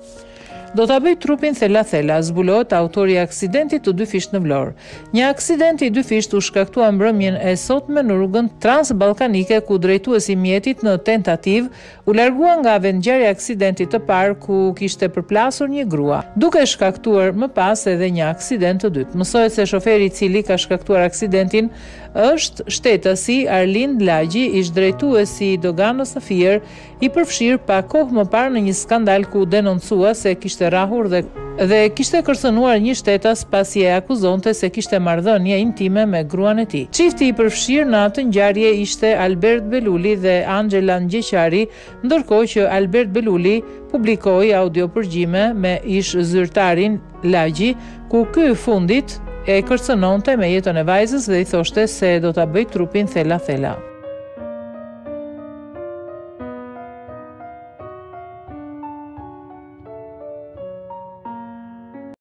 Do ta bëj trupin thella, zbulohet autori i aksidentit të dy fisht në Vlorë. Një aksident i dy fisht u shkaktua mbrëmjen e sotme në rrugën transballkanike ku drejtuesi i mjetit në tentativë u largua nga vendngjarja e aksidentit të parë ku kishte përplasur një grua, duke shkaktuar më pas edhe një aksident të dytë. Mësohet se shoferi i cili ka shkaktuar aksidentin është shtetësi Arlind Lagji, ish drejtuesi i doganës në Fier, i përfshirë pa kohë më parë në një skandal ku denoncua se kishte rrahur dhe kishte kërcënuar një shtetas pasi e akuzonte se kishte marrëdhënie intime me gruan e tij. Çifti i përfshirë në atë ngjarje ishte Albert Beluli dhe Angela Ngjeqari, ndërkohë që Albert Beluli publikoi audiopërgjime me ish zyrtarin Lagji, ku ky fundit e kërcënonte me jetën e vajzës dhe i thoshte se do ta bëj trupin thella.